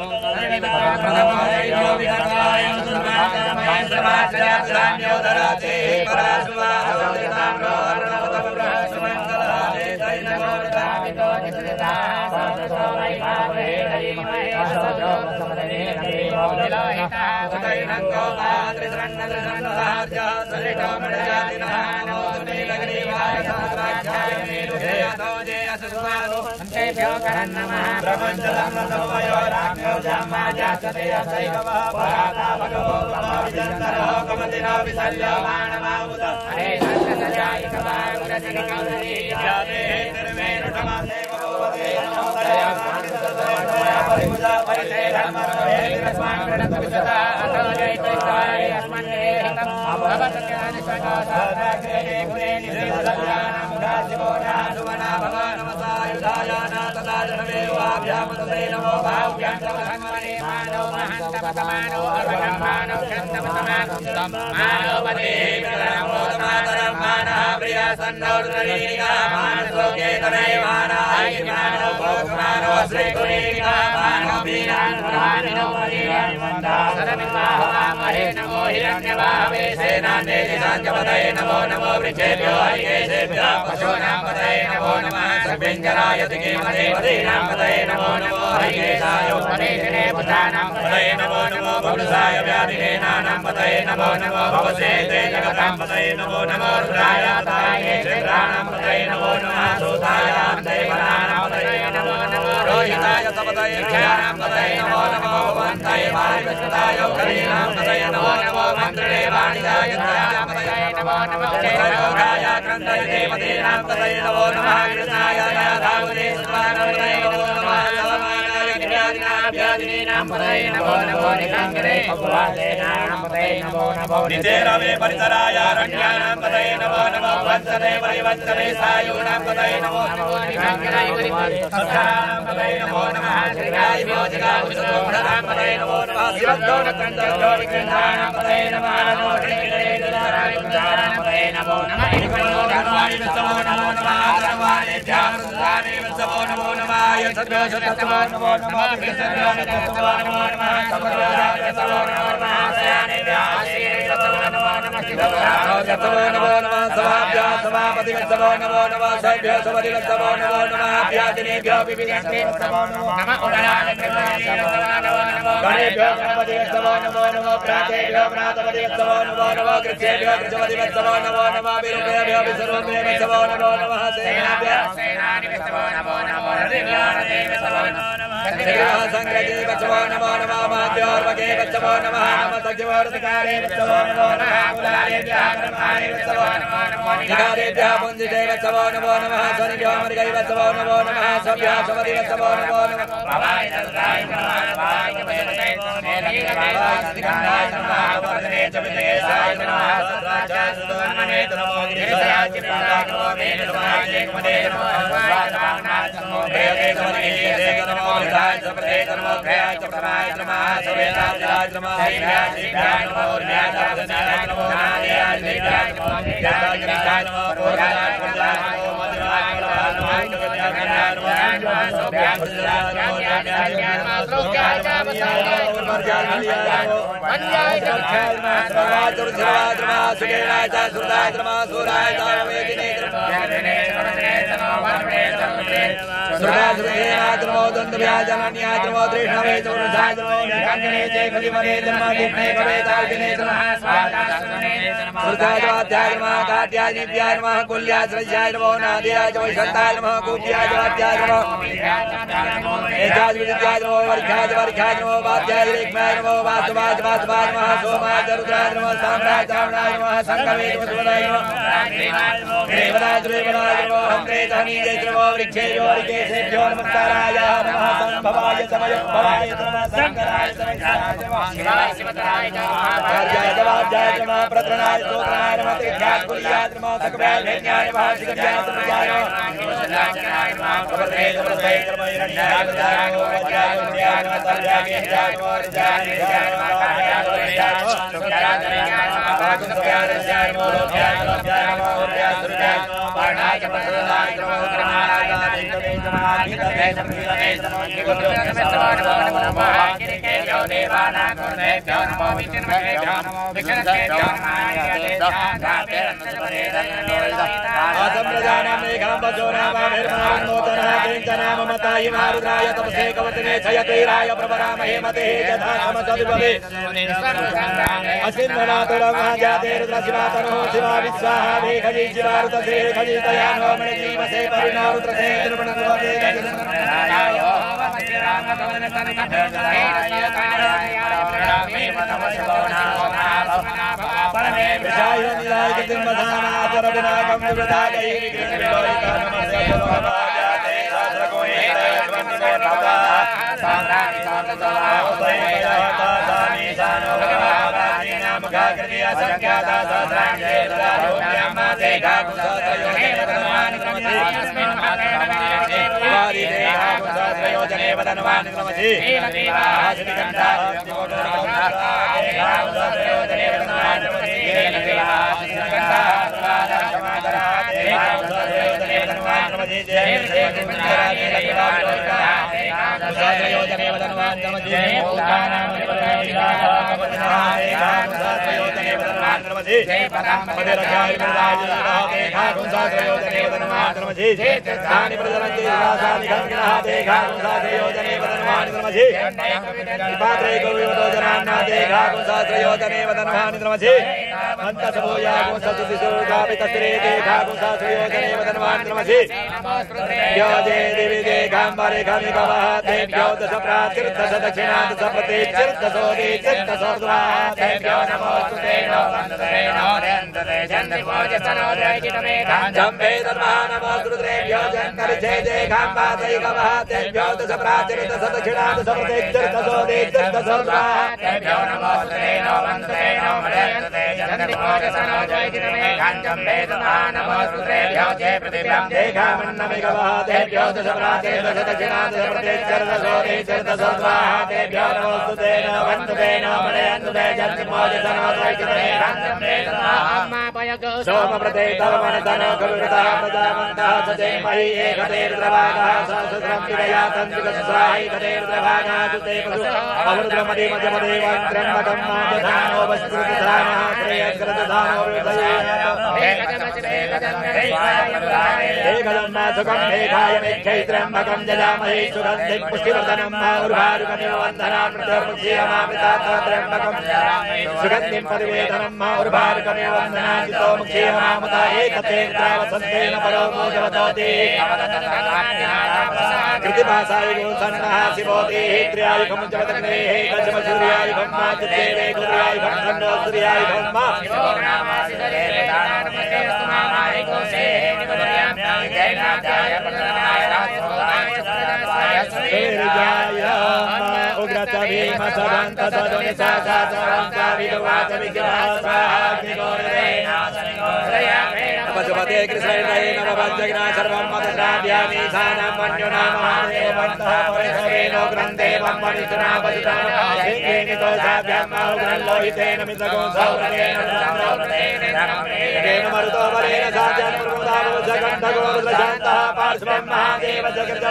सर्वमिजगतो विगताय सुर्वाचमय सर्वाचर्यात्राण्योदराते परासुवा अवदिताम्रो अर्णवतपुरासुमङ्गलाते दैनगोरतामितो निसृता सदसो वैभावे हरिमय असोजो समदने नमेवो विलोहिता सुदैनङ्गो मातृसन्नदसन्नसाध्या सलितो मृडजातिनः नमोतुमेलग्रीवाय सहस्राध्याय मेरुधेयतो जे असुस्वानो अन्तेभ्यो करन्नमः प्रपञ्चधर्मसमयो राम्यो जाम्माजासते असैव पराता भगवो भवाभिचन्दरो कमतिनो विसल्यमानमामुत हरे सत्सजायिकवागुरसिरिकौरी जाते निर्मेरुटमासे भगवते नमोदया स्वामिसदया परिमुजा परिते धर्मरे रस्माङ्गणतविसदा अतो जयतैताय अस्मन्नेहितम् भवतज्ञानिसको साधाग्रे गुणे निषेधज्ञानम् दासिवो नासुवना भव नमसायुधाय नातदा जनवे वाभ्याम तसे नमो भाव्यां तवसन्मने मानो महन्तमतमानो अर्वगम्मानो चन्दमतमानं मानवपदे विकलमो तमातरं मानः प्रिया सन्नोर्दरीका मानसोके तनयमानाय मानो भोगमानो श्रीकुरीका मानो वीरान् प्रहानिनो हरिवन्दा सरमिवाहवामहे नमो हिरण्यवाहवे सेनाने निशाञ्जपतये नमो नमो वृक्षेभ्यो हरिकेशेभ्यो पशूनां पतये नमो नमः सर्वेञ्जराय दिगेमते पदीनां पतये नमो नमो हरिकेशाय पदेशने पुत्राणां पतये नमो नमो भवसाय व्याधिनेनां पतये नमो नमो भवसेते जगतां पतये नमो नमो रुद्राय ताये क्षेत्राणां पतये नमो नमः सूताय देवनानां पतये नमो नमो रोहिताय सपतये ख्यानां पतये नमो नमो भवन्ताय वायुविष्टाय करीनां पतये नमो नमो मन्त्रिणे वाणिजाय त्राय पतये नमो नमो जययोगाय क्रन्दय देवतीनां पतये नमो नमः कृष्णाय दाधावने स्वानां पतये नमो नमः सवमानाय गिर्यादिनाभ्यादिनीनां पतये नमो नमो निकाङ्गरे भगवासेनां पतये नमो नमो नितेरवे परिसराय रण्यानां पतये नमो नमो वत्सते परिवत्सते सायूनां पतये नमो नमो निकाङ्गरे सत्सानां पतये नमो नमः श्रीगाय भोजगाय उषतोषधां पतये नमो नमः शिवद्गौरकन्दर्गो विकृन्धानां पतये नमो नमो श्रीगिरे दुराय उदानां पतये नमो नमः निकमनो धर्माणि विश्वमो नमो नमः सर्वाणेभ्यः सुधाने विश्वमो नमो नमः यत्सद्भ्यो सत्तमो नमो नमः कृष्णभ्यो सत्तमो नमो नमः सपदोराय सत्तमो नमो नमः सयानेभ्यः आशीरे सत्तमो नमो नमः शिवदोराय सत्तमो नमो नमः सभाभ्यः सभापति विश्वमो नमो नमः सभ्यो सपदि विश्वमो नमो नमः अभ्यादिनेभ्यो विविधस्ते नमो नमः उदराय कृष्णाय नमो नमः गणेभ्यो गणपति विश्वमो नमो नमः प्रातेभ्यो प्रातपति विश्वमो नमो नमः कृत्येभ्यो कृत्यपति विश्वमो नमो नमः विरूपेभ्यो विश्वरूपेभ्यो विश्वमो नमो नमः सेनाभ्यो सेनानि विश्वमो नमो नमः रतिभ्यो रते विश्वमो नमो नमः कन्येभ्यो संग्रहे विश्वमो नमो नमः माध्योर्वगे विश्वमो नमः नमस्तज्ञवर्तकारे विश्वमो नमो नमः कुलालेभ्यः ब्रह्माणि विश्वमो नमो नमः निगारेभ्यः पुञ्जिते विश्वमो नमो नमः स्वनिभ्यो मृगै विश्वमो नमो नमः स्वभ्यः स्वपति विश्वमो नमो नमः भवाय तत्राय नमः भवाय कपेतये मेरीगवाय सिकन्दाय नमः वर्धने च विजयेशाय नमः सत्राय सुवर्णने नमो गिरिजाय चित्राय नमो मेलुमाय एकमदे नमो स्वाहाय नमो भेदे समनिये नमो हृदाय सप्रदे नमो भयाय च प्रमाय नमः सवेदाय नमः हरिभ्याय श्रीभ्याय नमो न्याय दावनाय नमो नारायणाय श्रीभ्याय नमो न्याय गिरिजाय नमो रोगाय प्रजाय नमो मधुराय नमो कविताय नमो नमः सोभ्याय श्रीराय नमो न्याय नमः श्लोकाय नमः उर्मर्याय नमो अन्याय जपखाय नमः सर्वाय दुर्जवाय नमः सुखेनाय च सुराय नमः सुराय च वेदिने नमो वरणे नमो सुराय सुखेनाय नमो दन्तव्याय जनन्याय नमो दृष्णवे च वृषाय नमो निकण्ठने च खलिमने नमः दिने कवेताय दिने नमः स्वादासुने नमः सुरताय वाद्याय नमः काट्याय निव्याय नमः कुल्याय श्रजाय नमो नाद्याय च वैशन्ताय नमः कुप्याय वाद्याय नमः एकाज विद्याय नमो वर्षाय वर्षाय नमो वाद्याय रेखमाय नमो वासुवाय वासुवाय नमः सोमाय रुद्राय नमः साम्राय चावणाय नमः संगवे वसुवाय नमः देवराय देवराय नमो हम्रे धनी जय नमो वृक्षेभ्यो हरिकेशेभ्यो नमस्काराय नमः संभवाय समयभवाय नमः शंकराय शंकराय नमः शिवाय शिवतराय नमः कार्याय जवाद्याय नमः प्रत्रनाय स्तोत्राय नमः त्रिध्याय कुल्याय नमः सकव्याय भेद्याय नमः शिवज्याय समज्याय नमः नमः प्रभते प्रभते नमः हिरण्याय नमः वज्राय नमः सर्वज्ञाय नमः रजाय नमः कार्याय नमः शुक्राय नमः भागुसव्याय नमः लोक्याय नमः उर्याय सुरजाय नमः पाणाय प्रसन्नाय नमः उग्रमाय नमः हितवे समहितवे नमः नमो नमः गिरिकेभ्यो देवानां गुरुदेभ्यो नमो विष्णुभ्यो नमो विष्णुभ्यो आसम्प्रजानां मेघां वजोनामाभिर्मनोतनः किञ्चनाम मताय मारुद्राय तपसे कवचने छयतैराय प्रवरामहे मते यथा समसद्भवे असिन्धनातुरमः जाते रुद्रशिवातनुः शिवा विश्वाहा भेखजी शिवारुतसे खजितया नो मणिजीवसे परिणारुद्रसे निर्मणगुवते परमे विषाय निराय किम्मधाना परविनाकं विवृतायै कृष्णविलोका नमस्ते भवाजाते सहस्रकोये त्वन्निमे भवा साम्राणि सामसवाहोदयेता सानि सानो भगवानानि मुखाकृति असंख्याता सहस्राणि देवदारोऽप्यामाते गाकुसत्रयो हे भगवान् क्रमते अस्मिन् माते सहस्रयोजने वदनवान् क्रमधि सहस्रयोजने वदनवान् क्रमधि जम्बे दर्भान वस्त्रेभ्यो जन्करिचे देखाम्बादैकवः तेभ्यो दश प्राचरित सदक्षिणात् समृतेश्चर्तसोदे चर्तसोद्वातेभ्यो नमोस्तुतेनो वन्दतेनो मदयन्ते जन्मोजसनो जयगिरमेघां जम्बे दर्भान वस्त्रेभ्यो जय पृथिव्यां देखामन्नमेकवः तेभ्यो दश प्राचरित सदक्षिणात् समृतेश्चर्तसोदे चर्तसोद्वातेभ्यो नमोस्तुतेनो वन्दतेनो मदयन्ते जन्मोजसनो जयगिरमेघां जम्बे सोमप्रते तवमनतनो कविता प्रजावन्तः सजयमहि एकतेर्द्रभागः सहस्रं विदया तन्त्रिकस्वाहि कतेर्द्रभागः सुते पशु अवरुद्रमदे मध्यमदेवत्रम्बकं माजधानो वस्कृतधानः त्रयस्कृतधानो एकजन्नाथुकं मेघाय मेघैत्रम्बकं जजामहे सुगन्धिं पुष्टिवर्धनं मारुभारुकमिव वन्दनान् प्रत्यर्मुक्षीयमामृतात्रम्बकं सुगन्धिं परिवेदनं मारुभारुकमिव वन्दनान् जितो मुक्षीयमामुता एकतेन्द्रावसन्तेन परो मोजवतोति कृतिभासाय गोसन्नः शिवोतिः त्र्यायुगं जगदग्नेः गजमसूर्यायुगं माचित्तेवे गुर्यायुगं खण्डो सूर्यायुगं मा पशुपते कृष्णैर्णये नवभज्जग्ना सर्वं मदश्राव्यामि सानं मन्युनामहादेवन्तः परिसरेणो ग्रन्थेवं मणिषुना पशुतानितो साभ्याम् आहुग्रल्लोहितेन मितगो सौरतेन मरुतो बलेन साध्यान् प्रमुदावो जगन्धगो रुद्रशान्तः पार्श्वं महादेव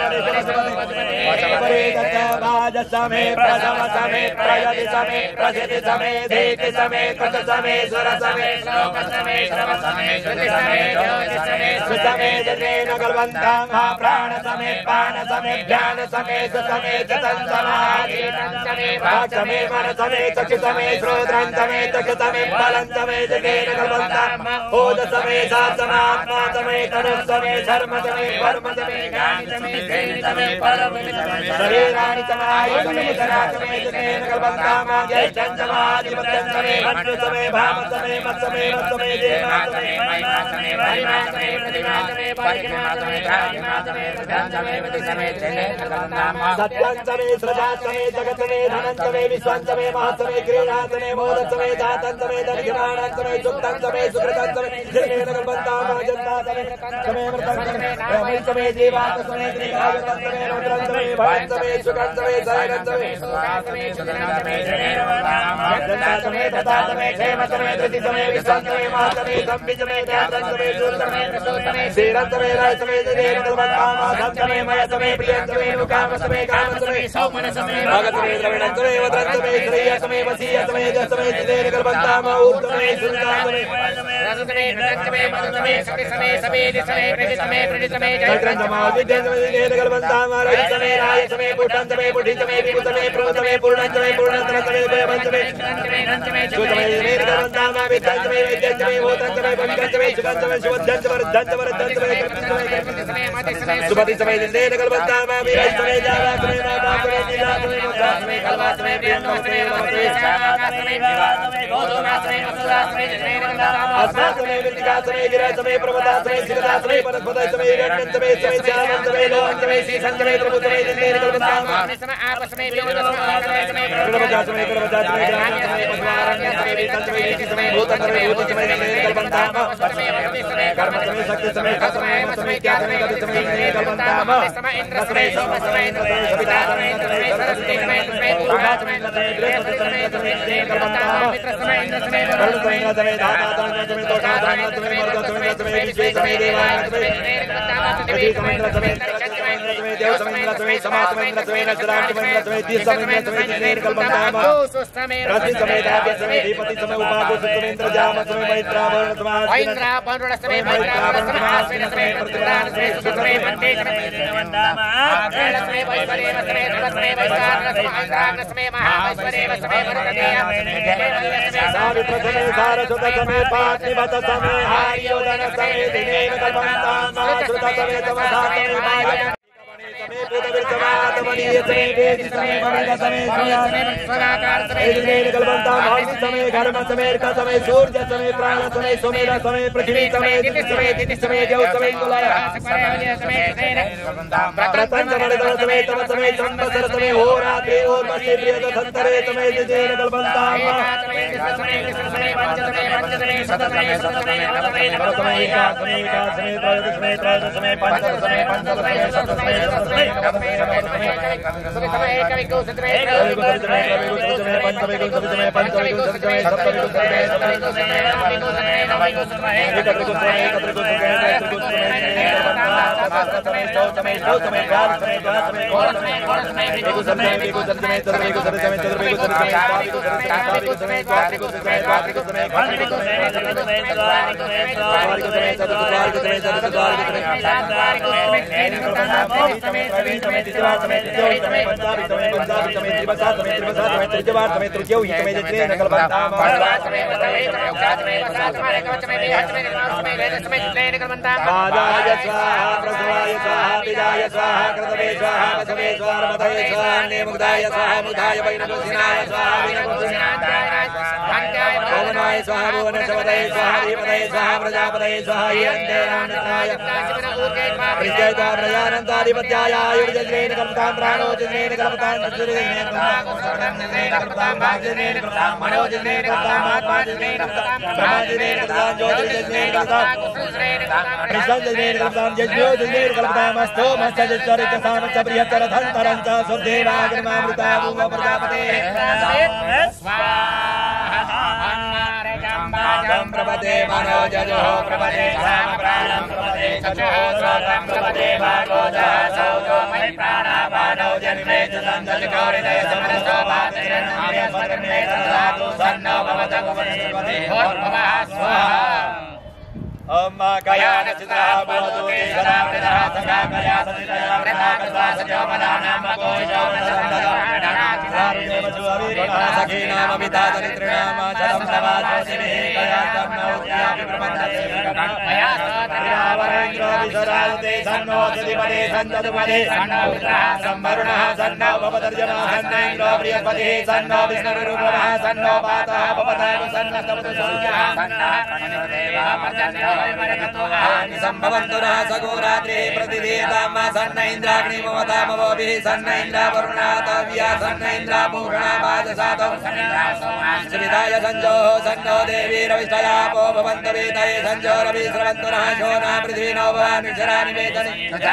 जगज्जवरे दत्तवाजसमे प्रसवसमे प्रयति समे प्रसिद्धि समे धीति समे कृत समे सुर समे श्लोक समे श्रव समे श्रुति समे ज्योति समे सुसमे जनेन गलवन्तां प्राण समे पान समे ध्यान समे सुसमे जतन समाधि समे वाक् समे मन समे चक्षु समे श्रोत्रं समे चक्षु समे फलं समे जनेन गलवन्तां ओज समे सात समात्मा समे तनु समे धर्म समे कर्म समे ज्ञान समे धैर्य समे परम शरीराणि समायु समे धरा समे जनेन गलवन्तां जय चन्द्रमादि मत्तं समे भट्ट समे भाम समे मत समे मत समे देवा समे महिमा समे महिमा समे प्रतिमा समे परिमा समे भाग्यमा समे प्रधान समे पति समे जनेन गलवन्तां सत्यं समे सृजा समे जगत् समे धनं समे विश्वं समे महत् समे क्रीडा समे मोद समे दातं समे धनिकराणं समे सुक्तं समे सुकृतं समे जनेन गलवन्तां जनता समे समे मृतं समे ब्रह्म समे जीवात्म समे त्रिकायतं समे रुद्रं समे भयं समे सुखं समे सैनं समे सुखं समे सुदनं समे जनेन गलवन्तां जनता समे तथा समे क्षेम समे धृति समे विश्वं समे महत् समे संवित् समे ध्यानं समे सूत्र समे प्रसूत समे श्रीरं समे राय समे जनेन गलवन्तां धन समे मय समे प्रियं समे काम समे काम समे सौमन समे भगत समे द्रविणं समे वद्रं समे श्रेय समे वसीय समे जस समे जनेन गलवन्तां ऊर्ध्व समे सुरता समे रस समे नरक समे मद समे शक्ति समे समेधि समे प्रति समे प्रति समे जयत्रं समे विद्यं समे जनेन गलवन्तां रज समे राय समे पुष्टं समे पुष्टि समे विभु समे प्रभु समे पूर्णं समे पूर्णतरं समे भयं समे सुत समे जनेन गलवन्तां विद्यं समे वैद्यं समे भूतं समे भविकं समे सुखं समे सुवद्धं समे वृद्धं समे वृद्धं समे कृतं समे सुपति समे जनेन गलवन्तां वीरं समे जावा समे माता समे नीला समे मुद्रा समे कलवा समे प्रियं समे नमस्ते साका समे विवाह समे गोधूमा समे वसुधा समे जनेन गलवन्तां अस्मा समे विद्या समे गिरा समे प्रभुता समे सिकता समय परस्पतय समय हिरण्यं समय समय श्यामं समय लोहं समय शीशं समय प्रभु समय जिन्ने कल्पताम समय आप समय विरोध समय समय कर्मजा समय कर्मजा समय ग्राम समय पशुवारण्य समय वेतन समय नीति समय भूतन समय भूति समय जिन्ने कल्पताम समय कर्म समय शक्ति समय समय समय क्या समय गति समय जिन्ने कल्पताम समय इंद्र समय सोम समय सविता समय समय सरस्वती समय समय पूर्वा समय समय बृहस्पति समय समय जिन्ने कल्पताम मित्र समय इंद्र समय वरुण समय समय धाता समय समय तोषा समय समय मरुत समय समय विश्वे समय देवाय समय अति समय समय समय देव समय समय समा समय समय नक्षराम समय समय तीस समय समय जिन्ने कल्पताम रति समय दाव्य समय धीपति समय उपागो समय इंद्र जाम समय मैत्रावरण समय इंद्र वरुण समय मैत्रावरण समय आश्विन समय प्रतिपदान समय सुसमय वन्दे समय वन्दाम आग्रह समय वैश्वर्य समय ध्रुव समय वैशाख समय आग्रह समय महावैश्वर्य समय वरुणदेय समय सावित्र समय सारस्वत समय पार्थिवत समय हार्योदन समय दिने कल्पताम श्रुत समय तमसा समय माया समय पुतवीर समय आत्मनीय समय वेद समय मृग समय समय स्वराकार समय दिने कल्पताम हंस समय घर्म समय का समय सूर्य समय प्राण समय सोमेर समय पृथ्वी समय दिति समय दिति समय देव समय कुलाय समय प्रपंच मणिधर समय तम समय संवत्सर समय होरात्रि और मस्य प्रियत धंतरे समय दिने कल्पताम समय समय समय पंच समय पंच समय सत समय सत समय नव समय नव समय एकादश समय एकादश समय त्रयोदश समय त्रयोदश समय पंचदश समय पंचदश समय सत समय सत समय समय समय एक विको समय एक विको समय समय पंच विको समय पंच विको समय सप्त विको समय सप्त विको समय नव विको समय नव विको समय एक विको समय एक विको समय एक विको समय समय चौ समय चौ समय चार समय चार समय और समय और समय विको समय विको समय चतुर विको समय चतुर विको समय पांच विको समय सात विको समय आठ विको समय आठ विको समय आठ विको समय आठ विको समय चार विको समय चार विको समय चतुर्द्वार विको समय चतुर्द्वार विको समय सात विको समय तीन विको समय समय समय तिजवार समय तिजोई समय पंचावि समय पंचावि समय त्रिवसा समय त्रिवसा समय त्रिजवार समय त्रिजोई समय जिन्ने कल्पताम समय समय समय समय कवच समय विहत समय समय वेद समय जिन्ने कल्पताम बाजाय स्वाहा प्रसवाय स्वाहा विजाय स्वाहा कृतवे स्वाहा वसवे स्वाहा मधये स्वाहा नेमुग्धाय स्वाहा मुग्धाय वैनवसिनाय स्वाहा वैनवसिनाय भाग्याय भुवनाय स्वाहा भुवनशवदये स्वाहा धीपदये स्वाहा प्रजापदये स्वाहा हिरण्यनाय प्रजयता प्रजानन्ताधिपत्याय आयुर्जन्ने कल्पतां प्राणो जन्ने कल्पतां चतुर्जन्ने कल्पतां भाग्यजन्ने कल्पतां मनोजन्ने कल्पतां आत्माजन्ने कल्पतां ब्रह्मजन्ने कल्पतां ज्योतिर्जन्ने कल्पतां प्रसन्नजन्ने कल्पतां यज्ञोजन्ने कल्पतां अस्तो मस्तजचरित सामच बृहत्तर धन्तरं च सुदेवाग्रमामृता भूम प्रजापते स्वाहा प्रपदे मनोजयो प्रपदे साम प्राणं प्रपदे चक्षुः श्रोत्रं प्रपदे भागोजः सौजो मयि प्राणापानौ जन्मे च सन्दलिकौरिदय समरसो भातिरन्नामे स्वरन्मे तदातु सन्नो भवतु वनस्पतिः भोर्भुवः स्वाहा ओम कयान चित्रः भवतु ते सदा वृदः सखा कया सतितया वृथा कस्वा सजो मदानाम कोशो सखीनाममिता दरिद्रिणाम चलं प्रवासोऽसिभिः कया तन्नौत्यापि प्रबन्धते कया सतरावरेन्द्रो विसरावते सन्नो जतिपदे सन्ततुपदे सन्नो विद्रः संवरुणः सन्नो भवतर्जनः सन्नो इन्द्रो बृहस्पतिः सन्नो विष्णुरुपवः सन्नो पातः भवतां सन्नस्तवतु सूर्यः सन्नः प्रणितदेवः पर्जन्यो संभवन्तु नः सगोरात्रिः प्रतिदेतां सन्न इन्द्राग्निमवतामवोभिः सन्न इन्द्रावरुणातव्या सन्न इन्द्राभूषणा वाजसातौ सुविधाय सञ्जोः सन्नो देवी रविस्तयापो भवन्तु वेदये सञ्जो रवि स्रवन्तु नः शोना पृथ्वी नो भवान् विशराणि वेदनि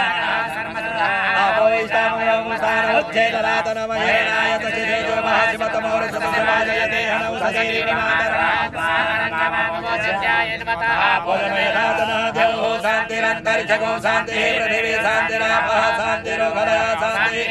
आपो इष्टामयोमुष्टानमुच्छेदरातनमहेनायत चिरेजो महाशिवतमोरसमसमाजयते हनौ सदैविमातरात्मानकाममोचित्याय नमतः देवो शान्तिरन्तरिक्षगो शान्तिः पृथिवी शान्तिरापः शान्तिरोगलः शान्तिः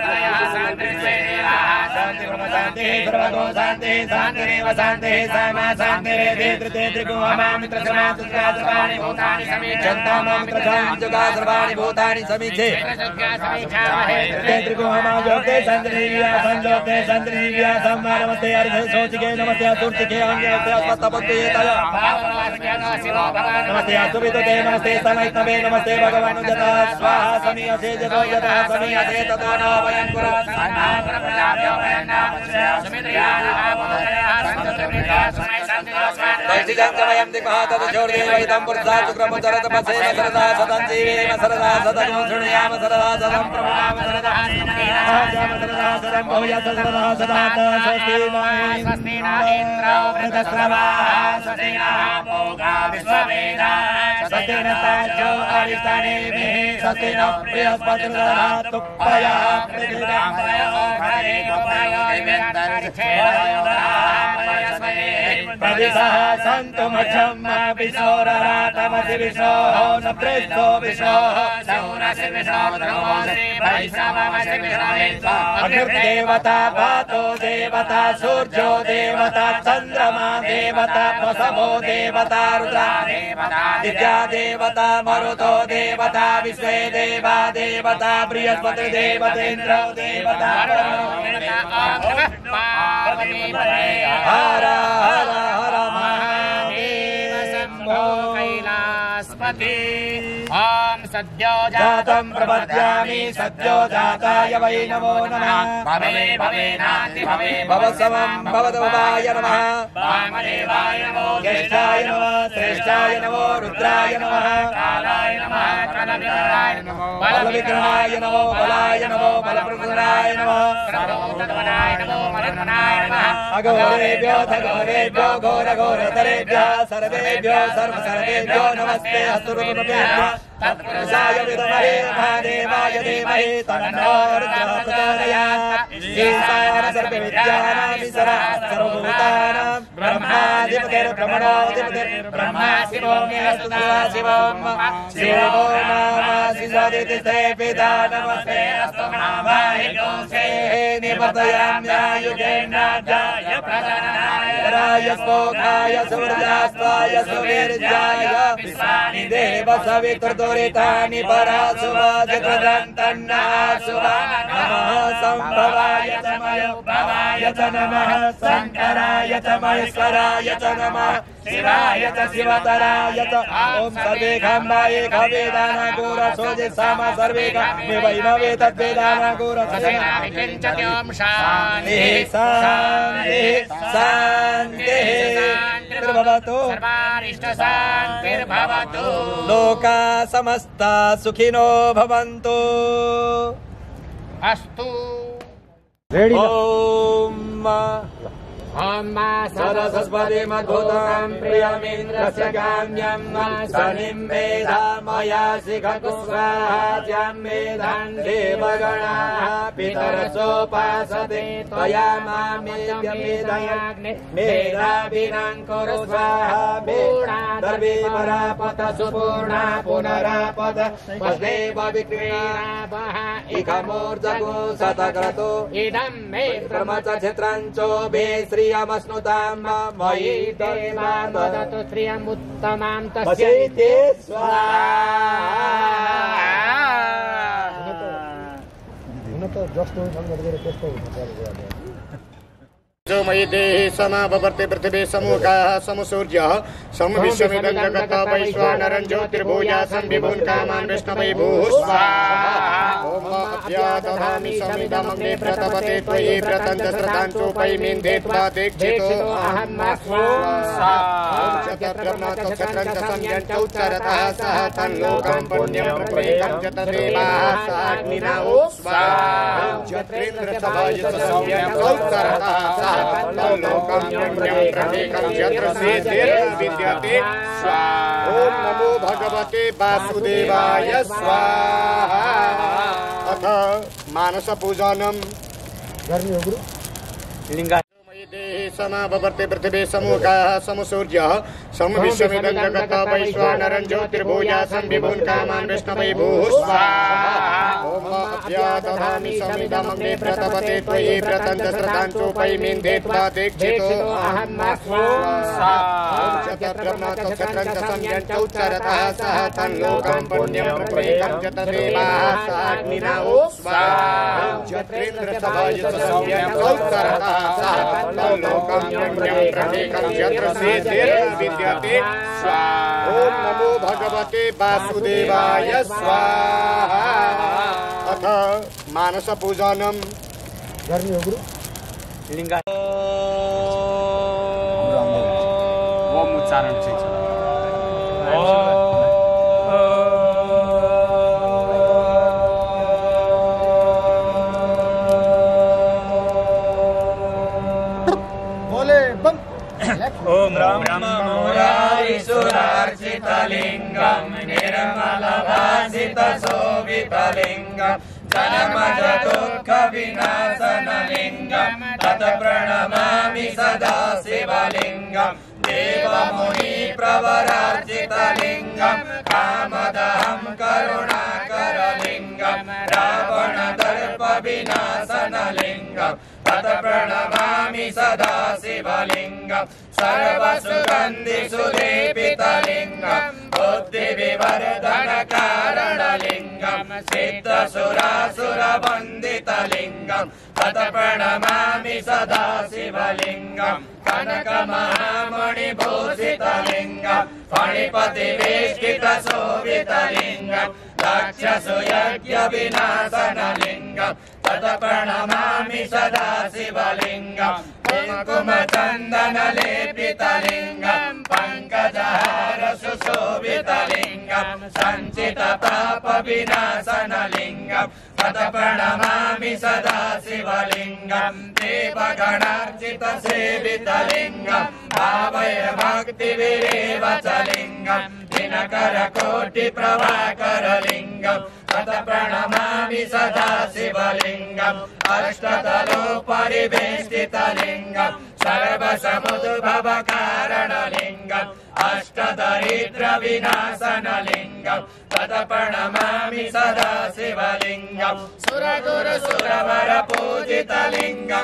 शान्तिः सर्वगो शान्तिः शान्तिरेव शान्तिः सामा शान्तिरेधे त्रिते त्रिगो अमामित्रसमासुत्रासर्वाणि भूतानि समीक्षन्तामामित्रसामिजुगा सर्वाणि भूतानि समीक्षे त्रिते त्रिगो अमायोक्ते सन्द्रीव्या संयोक्ते सन्द्रीव्या सम्मानमस्ते अर्धे सोचिके नमस्ते अतुर्तिके अंगेते अस्मत्तपत्तेतय नमस्ते अस्तुविदते नमस्ते सनैतवे नमस्ते भगवान् जता स्वाहा समीयसे जतो यतः समीयसे ततो न वयं कुर्मः प्रजाभ्यो वयं नाम सुमित्रियाः बोधयाः सन्ततुर्भिर्याः दैशिजं समयं दिक्मः तदशोर्देवैतं पुरुषा शुक्रमुचरत पसेन सरदा सदं जीवेम सरदा सदं शृणुयाम सरदा सदं प्रभुनाम सरदा आजाम सरदा सदं भूयात सरदा सदा स्वस्ति स्वस्ति न इन्द्रो वृतस्रवाः स्वस्ति नः पूषा विश्ववेदाः स्वस्ति नस्तार्क्ष्यो अरिष्टनेमिः स्वस्ति नः बृहस्पतिर्दधातु पयः पृथिव्यां पयो हरे पयो प्रदिशः सन्तु मध्यं विशोररातमसि विशोः न प्रेष्ठो विशोः सौरसि विशोधनोऽसि वैश्रवमसि विश्रवेत्वा अग्निर्देवता वातो देवता सूर्यो देवता चन्द्रमा देवता वसवो देवता रुद्रा देवता दिव्या देवता मरुतो देवता विश्वे देवा देवता बृहस्पति देवतेन्द्रो देवता हर हर हर महादेव शम्भो कैलासपति ॐ सद्यो जातं प्रपद्यामि सद्यो जाताय वै नमो नमः भवे भवेनाति भवे भवसमं भवदोवाय नमः वामदेवाय नमो ज्येष्ठाय नमः श्रेष्ठाय नमो रुद्राय नमः कालाय नमः कालविग्रहाय नमो बलविग्रहाय नमो बलाय नमो बलप्रदाय नमः सर्वभूतधनाय नमो मलघनाय नमः अघोरेभ्यो घोरेभ्यो घोर घोरतरेभ्यः सर्वेभ्यो सर्व सर्वेभ्यो नमस्ते अस्तुरूपेभ्यः तत्पुरुषाय विद्महे महादेवाय धीमहि तन्नो रुद्रः प्रचोदयात् ईशान सर्वविद्यानामीश्वरः सर्वभूतानां ब्रह्माधिपतिर्ब्रह्मणोऽधिपतिर्ब्रह्मा शिवो मे अस्तु शिवोम शिवो नाम शिवदितिस्ते पिता नमस्ते अस्तु महाभाहिको सेः निवर्तयाम्यायुगेनाजाय प्रजननाय रायस्पोकाय सुवृजास्त्वाय सुवीर्याय विश्वानि देव सवितुर्दुरितानि परासुवाजकृदन्तन्नासुवा नमः सम्भवाय च मयोभवाय च नमः शङ्कराय च महेश्वराय च नमः शिवाय च शिवतराय च ॐ सर्वे खाम्बाये खवेदाना गोरसोजे सामा सर्वे खाम्बे वैभवे तद्वेदाना गोरसोजे किञ्चत्यों शान्तिः शान्तिः शान्तिः भवतु सर्वारिष्टशान्तिर्भवतु लोका समस्ता सुखिनो भवन्तु अस्तु ॐ ॐ सरस्वती मधुतां प्रियमिन्द्रस्य काम्यं शनिं मेधा मया शिखतु स्वाहाज्यां मेधां देवगणाः पितरसोपासते त्वया मामेद्यमेधयाग्ने मेधाभिनां कुरु स्वाहा दर्वे परापत सुपूर्णा पुनरापद वसुदेव विक्रीणावः इकमूर्जगो शतक्रतो इदं मे ब्रह्मच क्षेत्रञ्चोभे श्रियमश्नुतां मयि देवान् वदतु श्रियमुत्तमां तस्यै स्वाहा जो मयि देहि समावर्ते पृथिवी समूकाः समसूर्यः समविश्वमिदं जगतः वैश्वानरं ज्योतिर्भूया संविभून् कामान् विष्णवे भूः स्वाहा ॐ अभ्यादधामि समिदमग्ने प्रतपते त्वयि व्रतं च श्रद्धां चोपैमिन्दे त्वा दीक्षितो अहं स्वाहा ॐ चतुर्ब्रह्म च क्षत्रं च संयं च उच्चरतः सह तन्लोकं पुण्यं प्रवेकं च तदेवाः स अग्निना ॐ स्वाहा ॐ चत्रेन्द्र च वायुः संयं च उच्चरतः सह तन्लोकं पुण्यं प्रवेकं च तद्विद्यते स्वाहा ॐ नमो भगवते वासुदेवाय स्वाहा अथ मानस पूजनम लिंगा देहि समावर्ते पृथिवी समूकाः समसूर्यः समविश्वमिदं जगतः वैश्वानरं ज्योतिर्भूया संविभून् कामान् विष्णवे भूः स्वाहा ॐ अभ्यादधामि समिदमग्ने प्रतपते त्वयि व्रतं च श्रद्धां चोपैमिन्दे त्वा दीक्षितो अहं स्वाहा ॐ चतुर्ब्रह्म च क्षत्रं च संयं च उच्चरतः सह तन्लोकं पुण्यं प्रवेकं च तदेवाः स अग्निना ॐ स्वाहा ॐ चत्रेन्द्र च वायुः संयं च उच्चरतः सह तन्लोकं पुण्यं प्रवेकं च तद्विद्यते स्वाहा ॐ नमो भगवते वासुदेवाय स्वाहा अथ मानस पूजनम लिंगा उच्चारण चाहिँ छ। ओम ब्रह्म मुरारिसुरार्चितलिङ्गं निर्मलभासितशोभितलिङ्गं जनमज दुःखविनाशनलिङ्गं तत् प्रणमामि सदा शिवलिङ्गं देवमुनिप्रवरार्चितलिङ्गं कामदहं करुणाकरलिङ्गं रावणदर्पविनाशनलिङ्गं तत् प्रणमामि सदा शिवलिङ्गं सर्वसुगन्धिसुलेपितलिङ्गं बुद्धिविवर्धनकारणलिङ्गं सिद्धसुरासुरवन्दितलिङ्गं तत् प्रणमामि सदा शिवलिङ्गं कनकमहामणिभूषितलिङ्गं फणिपतिवेष्टितशोभितलिङ्गं दक्षसुयज्ञविनाशनलिङ्गं तत् प्रणमामि सदा शिवलिङ्गं कुङ्कुमचन्दनलेपितलिङ्गं पङ्कजहार सुशोभितलिङ्गं सञ्चितपापविनाशनलिङ्गं तत् प्रणमामि सदा शिवलिङ्गं देवगणार्चितसेवितलिङ्गं भावैर्भक्तिविरेव च लिङ्गं दिनकरकोटिप्रभाकरलिङ्गं तत् प्रणमामि सदा शिवलिङ्गं अष्टदलोपरिवेष्टितलिङ्गं सर्वसमुद्भवकारणलिङ्गं अष्टदरिद्रविनाशनलिङ्गं तत् प्रणमामि सदा शिवलिङ्गं सुरगुरुसुरवरपूजितलिङ्गं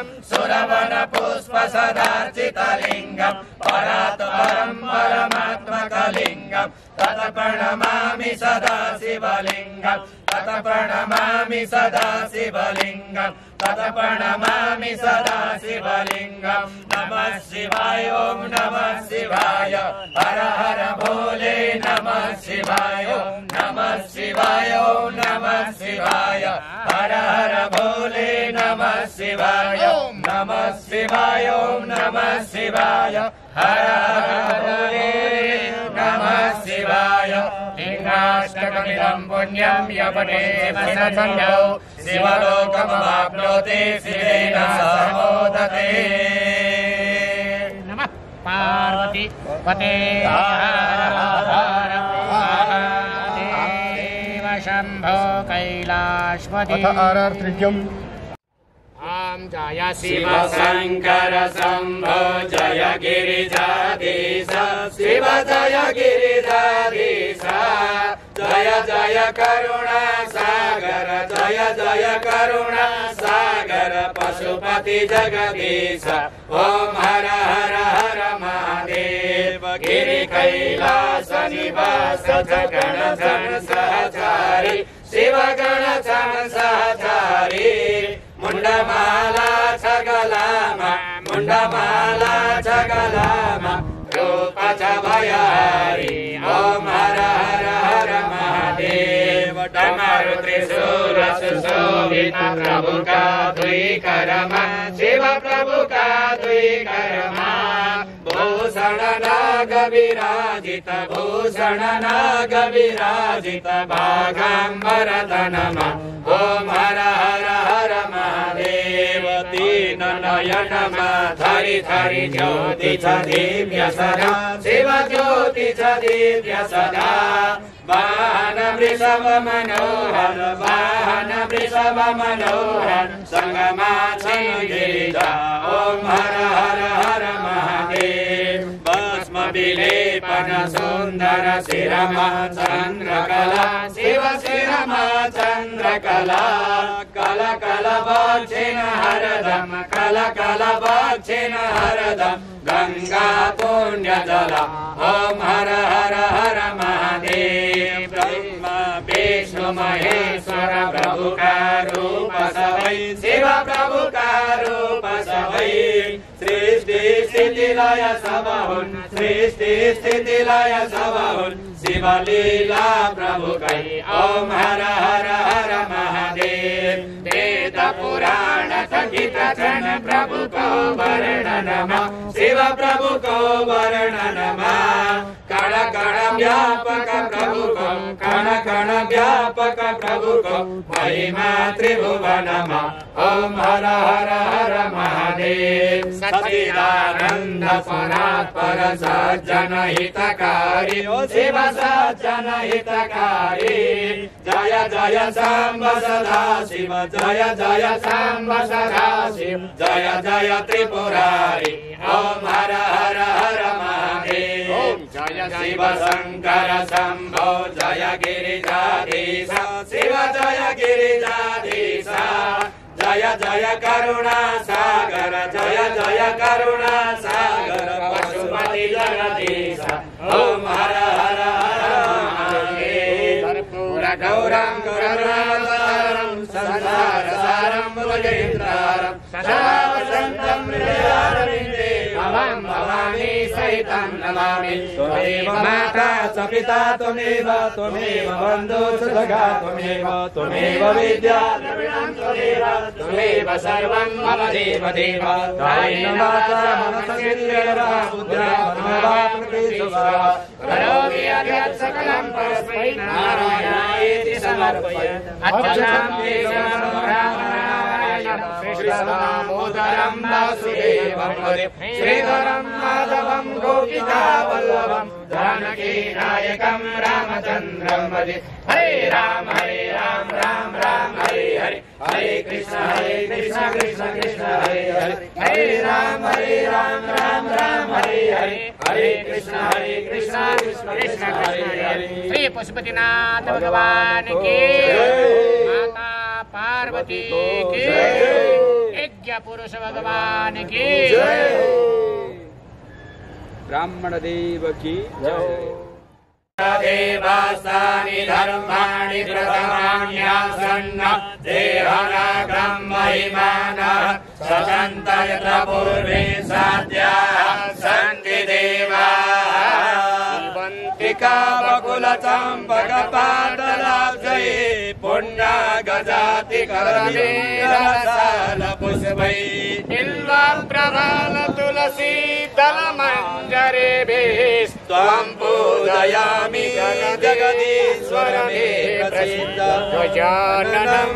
सुरवनपुष्पसदार्चितलिङ्गं परात्परं परमात्मकलिङ्गं तत् प्रणमामि सदा शिवलिङ्गं तत् प्रणमामि सदा शिवलिङ्गं तत् प्रणमामि सदा शिवलिङ्गं नमः शिवाय ओम नमः शिवाय हर हर भोले नमः शिवाय नमः शिवाय ओम नमः शिवाय हर हर भोले नमः शिवाय नमः शिवाय ओम नमः शिवाय हर हर भोले नमः शिवाय लिङ्गाष्टकमिदं पुण्यं यपठे मनसञ्जौ शिवलोकमवाप्नोति शिवेन समोदते नमः पार्वती पते देव शम्भो कैलाशपति आरार्त्रिज्यम् ॐ जय शिव शंकर शंभो जय गिरिजाधीश शिव जय गिरिजाधीश जय जय करुणा सागर जय जय करुणा सागर पशुपति जगदीश ओम हर हर हर महादेव गिरि कैलास निवास गण जन सहचारी शिव गण जन सहचारी मुंडमाला छगलामा मुंडमाला छगलामा रूप च भयहारी ओम हर हर हर महादेव डमरु त्रिशूल सुशोभित प्रभु का दुई करमा शिव प्रभु का दुई करमा भूषण नाग विराजित भूषण नाग विराजित भागांबर धनमा ओम हर हर हर महादेव दीन नयन धरि धरि ज्योति च दिव्य सदा शिव ज्योति च दिव्य सदा वाहन वृषभ मनोहर वाहन वृषभ मनोहर संगमाछि गिरिजा ओम हर हर हर महादेव भस्म विलेपन सुंदर शिरमा चंद्रकला शिव शिरमा चंद्रकला कल कल बक्षिण हरदम कल कल बक्षिण हरदम गंगा पुण्य जल ओम हर हर हर महादेव ब्रह्मा विष्णु महेश्वर प्रभु का रूप सबै शिव प्रभु का रूप सबै सृष्टि स्थिति लय सब हुन् सृष्टि स्थिति लय सब हुन् शिव लीला प्रभु कै ओम हर हर हर महादेव वेद पुराण थकित वचन प्रभु को वर्णनमा शिव प्रभु को वर्णनमा कण कण व्यापक प्रभु को कण कण व्यापक प्रभु को महिमा त्रिभुवनमा ओम हर हर हर महादेव सच्चिदानंद परात्पर सज्जन हितकारी शिव सज्जन हितकारी जय जय सांब सदा शिव जय जय सांब सदा शिव जय जय त्रिपुरारी ओम हर हर हर महादेव जय शिव शंकर शंभो जय गिरिजाधीश शिव जय गिरिजाधीश जय जय करुणा सागर जय जय करुणा सागर पशुपति जगदीश ओम हर हर गौरं करुणावतारं संसार सारं भुजगेन्द्रं सदा वसन्तं हृदयारविन्दे भवं भवानी सहितं नमामि त्वमेव माता च पिता त्वमेव त्वमेव बन्धु च सखा त्वमेव त्वमेव विद्या द्रविणं त्वमेव त्वमेव सर्वं मम देव देव कायेन वाचा मनसेन्द्रियेण वा बुद्ध्या वा प्रकृतिस्वा करोमि यत् सकलं परस्मै नारायणायेति समर्पयामि अच्युतं केशवं कृष्णदामोदरं वासुदेवं श्रीधरं माधवं गोपिकावल्लभं जानकी नायकं रामचन्द्रं भजे हरे राम हरे राम राम राम हरे हरे हरे कृष्ण हरे कृष्ण कृष्ण कृष्ण हरे हरे हरे राम हरे राम राम राम हरे हरे हरे कृष्ण हरे कृष्ण कृष्ण कृष्ण हरे हरे श्री पशुपतिनाथ भगवान की माता पार्वती की यज्ञ पुरुष भगवान की ब्राह्मण देव की जय देवास्तानि धर्माणि प्रथमान्यासन्न देहनाग्रं महिमानः सजन्त यत्र पूर्वे साध्याः सन्ति देवाः वन्तिका बकुलचम्पकपाटलाब्जये पुण्या गजाति करवीरसालपुष्पैः बिल्वप्रभाल तुलसी दलमञ्जरेभिस्त्वं पूजयामि जगदीश्वरमेव प्रसीदं गजाननं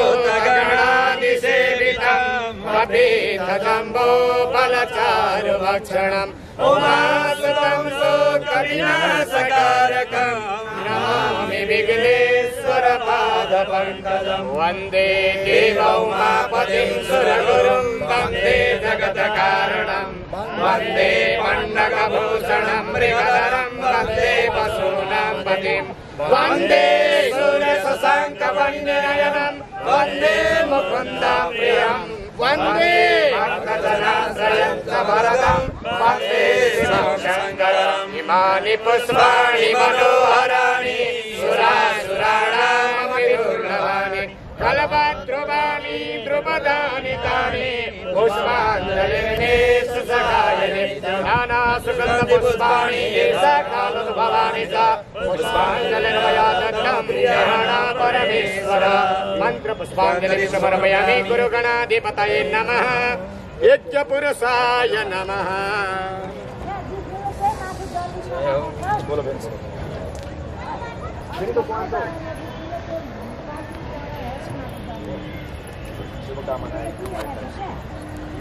भूतगणादिसेवितं अभीतजम्बो फलचारुभक्षणम् उमासुतं शोकविनाशकारकं नमामि विघ्नेश्वरपादपङ्कजं वन्दे देवौमापतिं सुरगुरुं वन्दे जगत्कारणं वन्दे पण्डकभूषणं मृगधरं वन्दे पशूनां पतिं वन्दे सूर्यशशाङ्कवन्यनयनं वन्दे मुकुन्दं प्रियम् वन्दे भक्तजनाश्रयं च वरदं वन्दे शिवं शङ्करम् इमानि पुष्पाणि मनोहराणि सुरासुराणामपि दुर्लभानि कल्पद्रुमाणि द्रुपदानि तानि पुष्पाञ्जलिर्मे सुसखायने नानासुगन्धपुष्पाणि सकालोद्भवानि च पुष्पाञ्जलिर्मया दत्तं प्रियमाणा परमेश्वर मन्त्रपुष्पाञ्जलिं समर्पयामि गुरुगणाधिपतये नमः यज्ञपुरुषाय नमः शुभकामनाएं